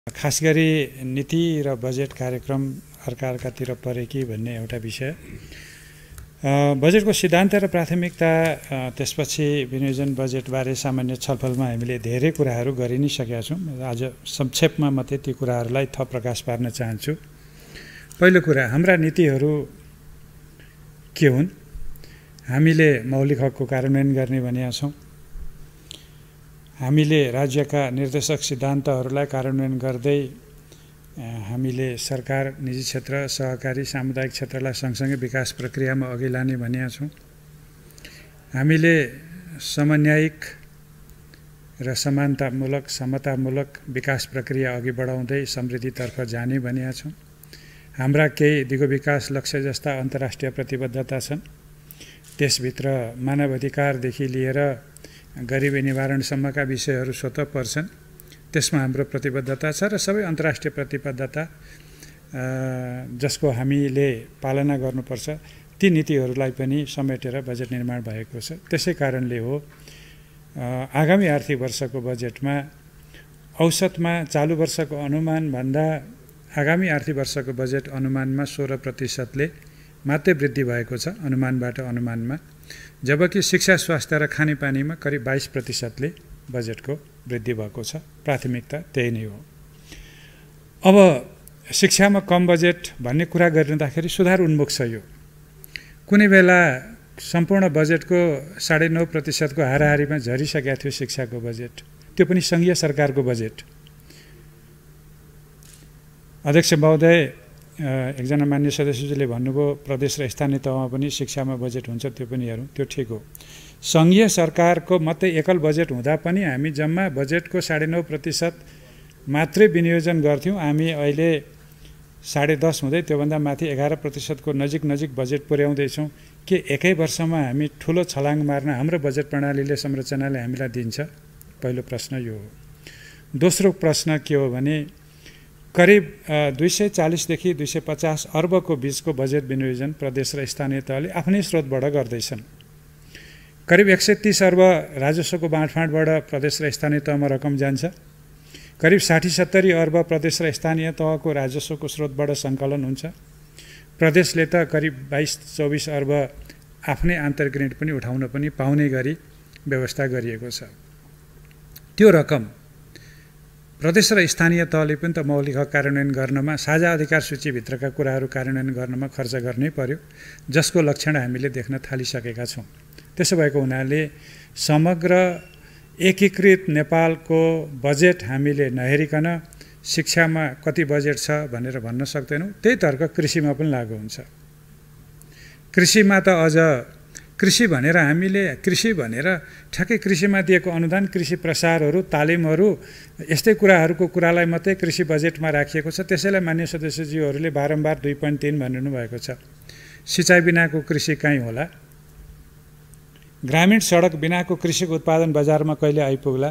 खास गरी नीति र बजेट कार्यक्रम अर्कातिर परे कि भन्ने एउटा विषय। बजेटको सिद्धान्त र प्राथमिकता त्यसपछि विनियोजन बजेटबारे सामान्य छलफलमा हामीले धेरै कुराहरू गरि नै सकेका छौँ। आज संक्षेपमा मात्रै ती कुराहरूलाई थप प्रकाश पार्न चाहन्छु। पहिलो कुरा, हाम्रा नीतिहरू के हुन्? हामीले मौलिक हकको कार्यान्वयन गर्ने भनेका छौँ। हामीले राज्यका निर्देशक सिद्धान्तहरूलाई कार्यान्वयन गर्दै हामीले सरकार, निजी क्षेत्र, सहकारी, सामुदायिक क्षेत्रलाई सँगसँगै विकास प्रक्रियामा अघि लाने भनेका छौँ। हामीले समन्यायिक र समानतामूलक, समतामूलक विकास प्रक्रिया अघि बढाउँदै समृद्धितर्फ जाने भनेका छौँ। हाम्रा केही दिगो विकास लक्ष्य जस्ता अन्तर्राष्ट्रिय प्रतिबद्धता छन्। त्यसभित्र मानवाधिकारदेखि लिएर गरिबी निवारणसम्मका विषयहरू स्वतः पर्छन्। त्यसमा हाम्रो प्रतिबद्धता छ र सबै अन्तर्राष्ट्रिय प्रतिबद्धता जसको हामीले पालना गर्नुपर्छ, ती नीतिहरूलाई पनि समेटेर बजेट निर्माण भएको छ। त्यसै कारणले हो आगामी आर्थिक वर्षको बजेटमा औसतमा चालु वर्षको अनुमानभन्दा आगामी आर्थिक वर्षको बजेट अनुमानमा 16%ले मात्रै वृद्धि भएको छ, अनुमानबाट अनुमानमा। जबकि शिक्षा, स्वास्थ्य र खानेपानीमा करिब 22%ले बजेटको वृद्धि भएको छ। प्राथमिकता त्यही नै हो। अब शिक्षामा कम बजेट भन्ने कुरा गरिँदाखेरि सुधार उन्मुख छ यो। कुनै बेला सम्पूर्ण बजेटको 9.5% को हाराहारीमा झरिसकेको थियो शिक्षाको बजेट, त्यो पनि सङ्घीय सरकारको बजेट। अध्यक्ष महोदय, एकजना मान्य सदस्यले भन्नुभयो प्रदेश र स्थानीय तहमा पनि शिक्षामा बजेट हुन्छ, त्यो पनि हेरौँ, त्यो ठिक हो। सङ्घीय सरकारको मात्रै एकल बजेट हुँदा पनि हामी जम्मा बजेटको 9.5% मात्रै विनियोजन गर्थ्यौँ। हामी अहिले 10.5 हुँदै त्योभन्दा माथि 11% को नजिक बजेट पुर्याउँदैछौँ। के एकै वर्षमा हामी ठुलो छलाङ मार्न हाम्रो बजेट प्रणालीले, संरचनाले हामीलाई दिन्छ? पहिलो प्रश्न यो हो। दोस्रो प्रश्न के हो भने करिब 240 देखि 250 अर्बको बीचको बजेट विनियोजन प्रदेश र स्थानीय तहले आफ्नै स्रोतबाट गर्दैछन्। करिब 130 अर्ब राजस्वको बाँडफाँडबाट प्रदेश र स्थानीय तहमा रकम जान्छ। करिब 60-70 अर्ब प्रदेश र स्थानीय तहको राजस्वको स्रोतबाट सङ्कलन हुन्छ। प्रदेशले त करिब 22-24 अर्ब आफ्नै आन्तरिक ऋण पनि उठाउन पनि पाउने गरी व्यवस्था गरिएको छ। त्यो रकम प्रदेश र स्थानीय तहले पनि त मौलिक हक कार्यान्वयन गर्नमा, साझा अधिकार सूचीभित्रका कुराहरू कार्यान्वयन गर्नमा खर्च गर्नै पर्यो, जसको लक्षण हामीले देख्न थालिसकेका छौँ। त्यसो भएको हुनाले समग्र एकीकृत नेपालको बजेट हामीले नहेरिकन शिक्षामा कति बजेट छ भनेर भन्न सक्दैनौँ। त्यही तर्क कृषिमा पनि लागू हुन्छ। कृषिमा त अझ कृषि भनेर ठ्याक्कै कृषिमा दिएको अनुदान, कृषि प्रसारहरू, तालिमहरू, यस्तै कुरालाई मात्रै कृषि बजेटमा राखिएको छ। त्यसैलाई मान्य सदस्यज्यूहरूले बारम्बार 2.3 भनिरहनु भएको छ। सिँचाइ बिनाको कृषि कहीँ होला? ग्रामीण सडक बिनाको कृषिको उत्पादन बजारमा कहिले आइपुग्ला?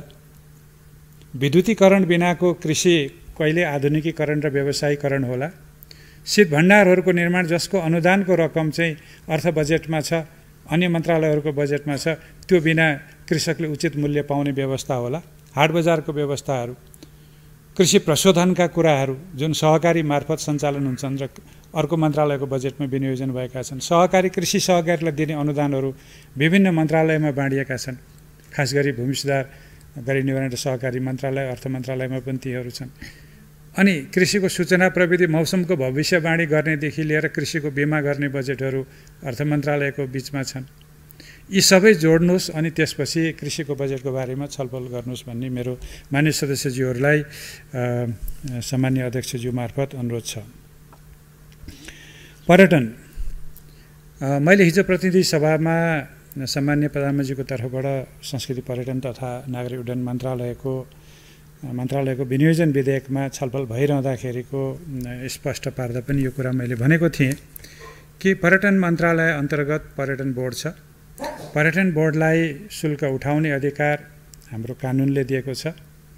विद्युतीकरण बिनाको कृषि कहिले आधुनिकीकरण र व्यवसायीकरण होला? शीत भण्डारहरूको निर्माण जसको अनुदानको रकम चाहिँ अर्थ बजेटमा छ, अन्य मन्त्रालयहरूको बजेटमा छ, त्यो बिना कृषकले उचित मूल्य पाउने व्यवस्था होला? हाट बजारको व्यवस्थाहरू, कृषि प्रशोधनका कुराहरू जुन सहकारी मार्फत सञ्चालन हुन्छन् र अर्को मन्त्रालयको बजेटमा विनियोजन भएका छन्। कृषि सहकारीलाई दिने अनुदानहरू विभिन्न मन्त्रालयमा बाँडिएका छन्। खास गरी भूमि सुधार, गरिबी निवारण र सहकारी मन्त्रालय, अर्थ मन्त्रालयमा पनि तीहरू छन्। अनि कृषिको सूचना प्रविधि, मौसमको भविष्यवाणी गर्नेदेखि लिएर कृषिको बिमा गर्ने बजेटहरू अर्थ मन्त्रालयको बिचमा छन्। यी सबै जोड्नुहोस् अनि त्यसपछि कृषिको बजेटको बारेमा छलफल गर्नुहोस् भन्ने मेरो मान्य सदस्यज्यूहरूलाई सामान्य अध्यक्षज्यू मार्फत अनुरोध छ। पर्यटन, मैले हिजो प्रतिनिधि सभामा सामान्य प्रधानमन्त्रीको तर्फबाट संस्कृति, पर्यटन तथा नागरिक उड्डयन मन्त्रालयको विनियोजन विधेयकमा छलफल भइरहँदाखेरिको स्पष्ट पार्दा पनि यो कुरा मैले भनेको थिएँ कि पर्यटन मन्त्रालय अन्तर्गत पर्यटन बोर्ड छ। पर्यटन बोर्डलाई शुल्क उठाउने अधिकार हाम्रो कानुनले दिएको छ।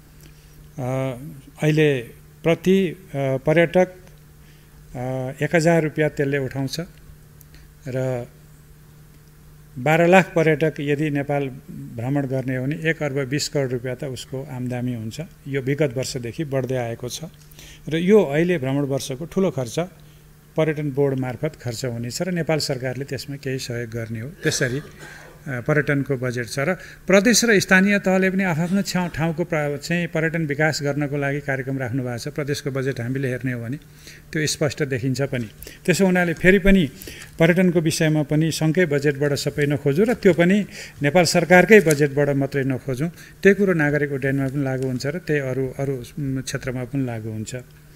अहिले प्रति पर्यटक 1000 रुपियाँ त्यसले उठाउँछ र 12 लाख पर्यटक यदि नेपाल भ्रमण गर्ने हो भने 1 अर्ब 20 करोड रुपियाँ त उसको आम्दानी हुन्छ। यो विगत वर्षदेखि बढ्दै आएको छ र यो अहिले भ्रमण वर्षको ठुलो खर्च पर्यटन बोर्ड मार्फत खर्च हुनेछ र नेपाल सरकारले त्यसमा केही सहयोग गर्ने हो। त्यसरी पर्यटनको बजेट छ र प्रदेश र स्थानीय तहले पनि आफ्नो ठाउँको चाहिँ पर्यटन विकास गर्नको लागि कार्यक्रम राख्नु भएको छ। प्रदेशको बजेट हामीले हेर्ने हो भने त्यो स्पष्ट देखिन्छ पनि। त्यसो हुनाले फेरि पनि पर्यटनको विषयमा पनि सङ्घकै बजेटबाट सबै नखोजौँ र त्यो पनि नेपाल सरकारकै बजेटबाट मात्रै नखोजौँ। त्यही कुरो नागरिक उड्डयनमा पनि लागू हुन्छ र त्यही अरू क्षेत्रमा पनि लागू हुन्छ।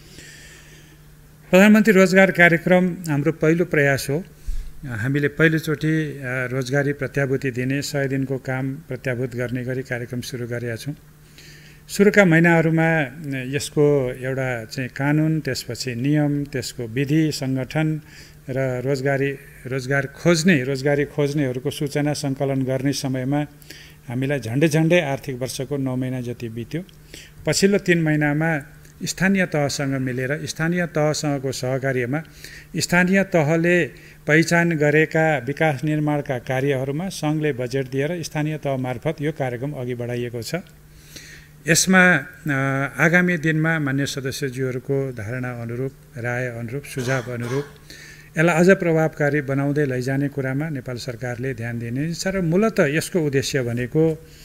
प्रधानमन्त्री रोजगार कार्यक्रम हाम्रो पहिलो प्रयास हो। हामीले पहिलोचोटि रोजगारी प्रत्याभूति दिने 100 दिनको काम प्रत्याभूत गर्ने गरी कार्यक्रम सुरु गरेका छौँ। सुरुका महिनाहरूमा यसको एउटा चाहिँ कानुन, त्यसपछि नियम, त्यसको विधि, सङ्गठन र रोजगारी खोज्नेहरूको सूचना सङ्कलन गर्ने समयमा हामीलाई झन्डै आर्थिक वर्षको 9 महिना जति बित्यो। पछिल्लो 3 महिनामा स्थानीय तहसँग मिलेर स्थानीय तहसँगको सहकार्यमा स्थानीय तहले पहिचान गरेका विकास निर्माणका कार्यहरूमा सङ्घले बजेट दिएर स्थानीय तह मार्फत यो कार्यक्रम अघि बढाइएको छ। यसमा आगामी दिनमा मान्य सदस्यज्यूहरूको धारणा अनुरूप, राय अनुरूप, सुझाव अनुरूप यसलाई अझ प्रभावकारी बनाउँदै लैजाने कुरामा नेपाल सरकारले ध्यान दिनेछ र मूलतः यसको उद्देश्य भनेको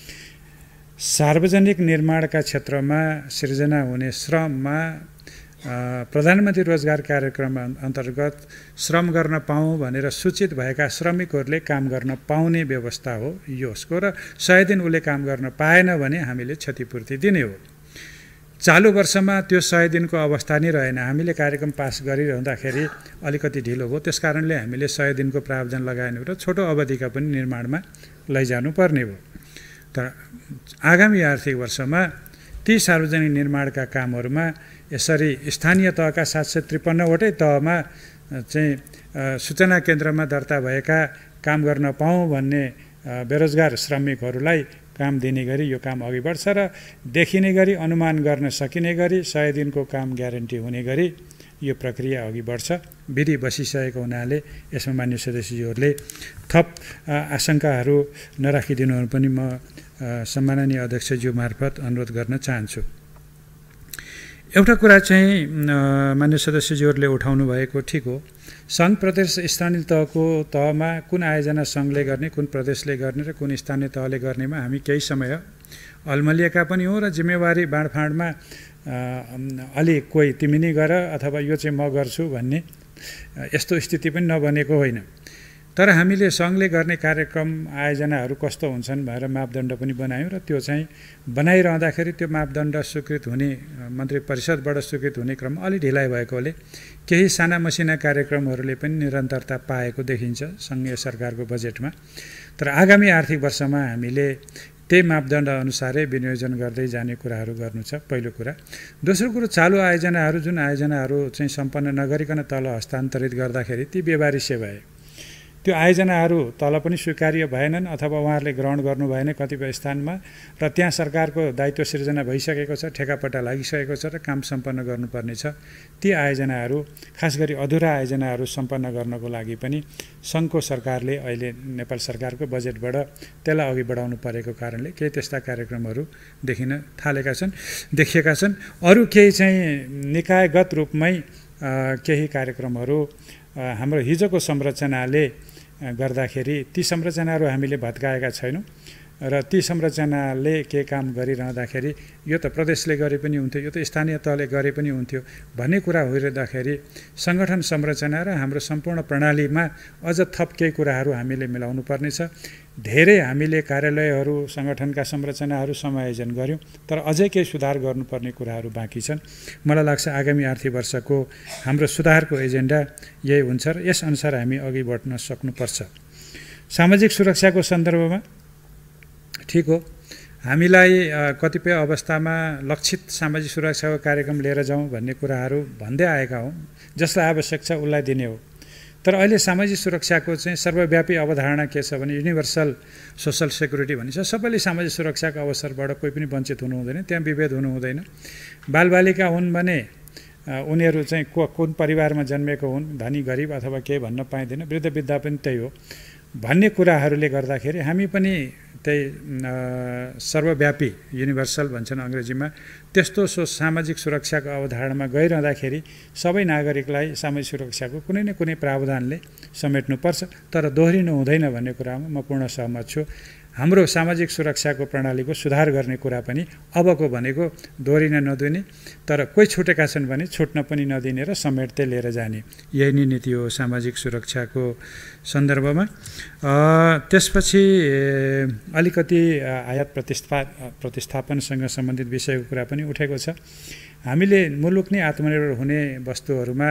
सार्वजनिक निर्माणका क्षेत्रमा सृजना हुने श्रममा प्रधानमन्त्री रोजगार कार्यक्रम अन्तर्गत श्रम गर्न पाऊँ भनेर सूचित भएका श्रमिकहरूले काम गर्न पाउने व्यवस्था हो यसको। र 100 दिन उसले काम गर्न पाएन भने हामीले क्षतिपूर्ति दिने हो। चालु वर्षमा त्यो 100 दिनको अवस्था नै रहेन। हामीले कार्यक्रम पास गरिरहँदाखेरि अलिकति ढिलो भयो। त्यसकारणले हामीले 100 दिनको प्रावधान लगाएन र छोटो अवधिका पनि निर्माणमा लैजानु पर्ने हो। तर आगामी आर्थिक वर्षमा ती सार्वजनिक निर्माणका कामहरूमा यसरी स्थानीय तहका 753 वटै तहमा चाहिँ सूचना केन्द्रमा दर्ता भएका काम गर्न पाऊँ भन्ने बेरोजगार श्रमिकहरूलाई काम दिने गरी यो काम अघि बढ्छ र देखिने गरी अनुमान गर्न सकिने गरी 100 दिनको काम ग्यारेन्टी हुने गरी यो प्रक्रिया अघि बढ्छ। विधि बसिसकेको हुनाले यसमा मान्य सदस्यहरूले थप आशंकाहरू नराखिदिनु पनि म सम्माननीय अध्यक्षज्यू मार्फत अनुरोध गर्न चाहन्छु। एउटा कुरा चाहिँ मान्य सदस्यज्यूहरूले उठाउनु भएको ठिक हो। सङ्घ प्रदेश स्थानीय तहमा कुन आयोजना सङ्घले गर्ने, कुन प्रदेशले गर्ने र कुन स्थानीय तहले गर्नेमा हामी केही समय अल्मलिएका पनि हौँ र जिम्मेवारी बाँडफाँडमा अलि कोही तिमी नै गर अथवा यो चाहिँ म गर्छु भन्ने यस्तो स्थिति पनि नबनेको होइन। तर हामीले सङ्घले गर्ने कार्यक्रम आयोजनाहरू कस्तो हुन्छन् भनेर मापदण्ड पनि बनायौँ र त्यो चाहिँ बनाइरहँदाखेरि त्यो मापदण्ड स्वीकृत हुने मन्त्री परिषदबाट स्वीकृत हुने क्रम अलि ढिलाइ भएकोले केही साना मसिना कार्यक्रमहरूले पनि निरन्तरता पाएको देखिन्छ सङ्घीय सरकारको बजेटमा। तर आगामी आर्थिक वर्षमा हामीले त्यही मापदण्ड अनुसारै विनियोजन गर्दै जाने कुराहरू गर्नु छ, पहिलो कुरा। दोस्रो कुरो, चालु आयोजनाहरू जुन आयोजनाहरू चाहिँ सम्पन्न नगरिकन तल हस्तान्तरित गर्दाखेरि ती बेवारिसे भए। त्यो आयोजनाहरू तल पनि स्वीकार्य भएनन् अथवा उहाँहरूले ग्रहण गर्नु भएन कतिपय स्थानमा र त्यहाँ सरकारको दायित्व सिर्जना भइसकेको छ, ठेकापट्टा लागिसकेको छ र काम सम्पन्न गर्नुपर्ने छ। ती आयोजनाहरू, खास गरी अधुरा आयोजनाहरू सम्पन्न गर्नको लागि पनि सङ्घको सरकारले अहिले नेपाल सरकारको बजेटबाट त्यसलाई अघि बढाउनु परेको कारणले केही त्यस्ता कार्यक्रमहरू देखिएका छन्। अरू केही चाहिँ निकायगत रूपमै केही कार्यक्रमहरू हाम्रो हिजोको संरचनाले गर्दाखेरि ती संरचनाहरू हामीले भत्काएका छैनौँ र ती संरचनाले के काम गरिरहँदाखेरि यो त प्रदेशले गरे पनि हुन्थ्यो, यो त स्थानीय तहले गरे पनि हुन्थ्यो भन्ने कुरा होइरहँदाखेरि सङ्गठन संरचना र हाम्रो सम्पूर्ण प्रणालीमा अझ थप केही कुराहरू हामीले मिलाउनु पर्नेछ। धेरै हामीले कार्यालयहरू, सङ्गठनका संरचनाहरू समायोजन गऱ्यौँ, तर अझै केही सुधार गर्नुपर्ने कुराहरू बाँकी छन्। मलाई लाग्छ आगामी आर्थिक वर्षको हाम्रो सुधारको एजेन्डा यही हुन्छ र यसअनुसार हामी अघि बढ्न सक्नुपर्छ। सामाजिक सुरक्षाको सन्दर्भमा ठिक हो, हामीलाई कतिपय अवस्थामा लक्षित सामाजिक सुरक्षाको कार्यक्रम लिएर जाउँ भन्ने कुराहरू भन्दै आएका हौँ। जसलाई आवश्यक छ उसलाई दिने हो। तर अहिले सामाजिक सुरक्षाको चाहिँ सर्वव्यापी अवधारणा के छ भने युनिभर्सल सोसल सेक्युरिटी भनिन्छ। सबैले सामाजिक सुरक्षाको अवसरबाट कोही पनि वञ्चित हुनु हुँदैन, त्यहाँ विभेद हुनु हुँदैन। बालबालिका हुन् भने उनीहरू चाहिँ कुन परिवारमा जन्मेको हुन्, धनी गरिब अथवा केही भन्न पाइँदैन। वृद्ध वृद्धा पनि त्यही हो। भन्ने कुराहरूले गर्दाखेरि हामी पनि त्यही सर्वव्यापी युनिभर्सल भन्छन् अङ्ग्रेजीमा त्यस्तो सामाजिक सुरक्षाको अवधारणामा गइरहँदाखेरि सबै नागरिकलाई सामाजिक सुरक्षाको कुनै न कुनै प्रावधानले समेट्नुपर्छ, तर दोहोरिनु हुँदैन भन्ने कुरामा म पूर्ण सहमत छु। हाम्रो सामाजिक सुरक्षाको प्रणालीको सुधार गर्ने कुरा पनि अबको भनेको दोहोरिन नदिने, तर कोही छुटेका छन् भने छुट्न पनि नदिने र समेट्दै लिएर जाने, यही नै नीति हो सामाजिक सुरक्षाको सन्दर्भमा। त्यसपछि अलिकति आयात प्रतिस्थापनसँग सम्बन्धित विषयको कुरा पनि उठेको छ। हामीले मुलुक नै आत्मनिर्भर हुने वस्तुहरूमा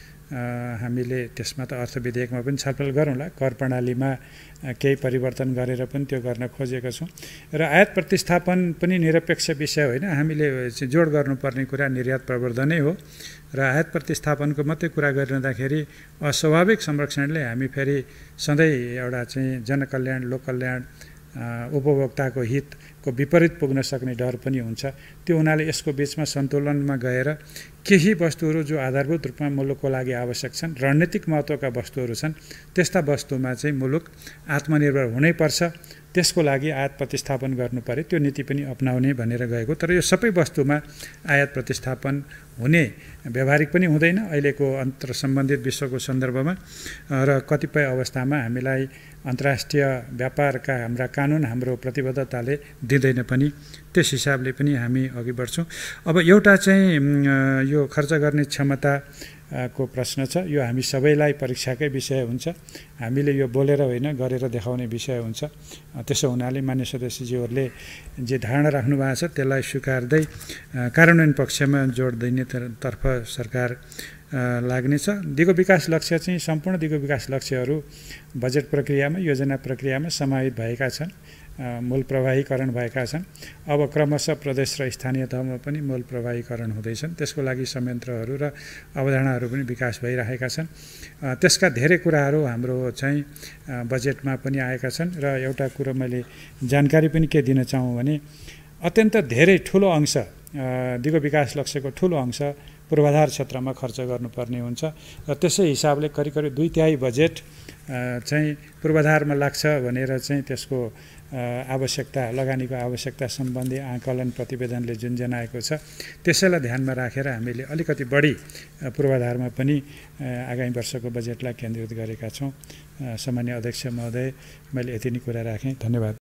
हामीले त्यसमा त अर्थ विधेयकमा पनि छलफल गरौँला, कर प्रणालीमा केही परिवर्तन गरेर पनि त्यो गर्न खोजेका छौँ। र आयात प्रतिस्थापन पनि निरपेक्ष विषय होइन, हामीले जोड गर्नुपर्ने कुरा निर्यात प्रवर्धनै हो र आयात प्रतिस्थापनको मात्रै कुरा गरिरहँदाखेरि अस्वाभाविक संरक्षणले हामी फेरि सधैँ एउटा चाहिँ जनकल्याण, लोककल्याण, उपभोक्ताको हितको विपरीत पुग्न सक्ने डर पनि हुन्छ। त्यो हुनाले यसको बिचमा सन्तुलनमा गएर केही वस्तुहरू जो आधारभूत रूपमा मुलुकको लागि आवश्यक छन्, रणनीतिक महत्त्वका वस्तुहरू छन्, त्यस्ता वस्तुमा चाहिँ मुलुक आत्मनिर्भर हुनैपर्छ, त्यसको लागि आयात प्रतिस्थापन गर्नु पर्यो, त्यो नीति पनि अपनाउने भनेर गएको। तर यो सबै वस्तुमा आयात प्रतिस्थापन हुने व्यावहारिक पनि हुँदैन अहिलेको अन्तर सम्बन्धित विश्वको सन्दर्भमा, र कतिपय अवस्थामा हामीलाई अन्तर्राष्ट्रिय व्यापारका हाम्रा कानुन, हाम्रो प्रतिबद्धताले दिँदैन पनि, त्यस हिसाबले पनि हामी अघि बढ्छौँ। अब एउटा चाहिँ यो खर्च गर्ने क्षमता को प्रश्न छ, यो हामी सबैलाई परीक्षाकै विषय हुन्छ। हामीले यो बोलेर होइन, गरेर देखाउने विषय हुन्छ। त्यसो हुनाले मान्य सदस्यज्यूहरूले जे धारणा राख्नु भएको छ त्यसलाई स्वीकार्दै कार्यान्वयन पक्षमा जोड दिने तर्फ सरकार लाग्नेछ। दिगो विकास लक्ष्य चाहिँ सम्पूर्ण दिगो विकास लक्ष्यहरू बजेट प्रक्रियामा, योजना प्रक्रियामा समाहित भएका छन्, मूल प्रवाहीकरण भएका छन्। अब क्रमशः प्रदेश र स्थानीय तहमा पनि मूल प्रवाहीकरण हुँदैछन्, त्यसको लागि संयन्त्रहरू र अवधारणाहरू पनि विकास भइरहेका छन्। त्यसका धेरै कुराहरू हाम्रो चाहिँ बजेटमा पनि आएका छन्। र एउटा कुरो मैले जानकारी पनि के दिन चाहूँ भने अत्यन्त धेरै ठुलो अंश दिगो विकास लक्ष्यको ठुलो अंश पूर्वाधार क्षेत्रमा खर्च गर्नुपर्ने हुन्छ र त्यसै हिसाबले करिब 2/3 बजेट चाहिँ पूर्वाधारमा लाग्छ भनेर चाहिँ त्यसको आवश्यकता, लगानीको आवश्यकता सम्बन्धी आकलन प्रतिवेदनले जुन जनाएको छ त्यसैलाई ध्यानमा राखेर हामीले अलिकति बढी पूर्वाधारमा पनि आगामी वर्षको बजेटलाई केन्द्रित गरेका छौँ। सामान्य अध्यक्ष महोदय, मैले यति नै कुरा राखेँ। धन्यवाद।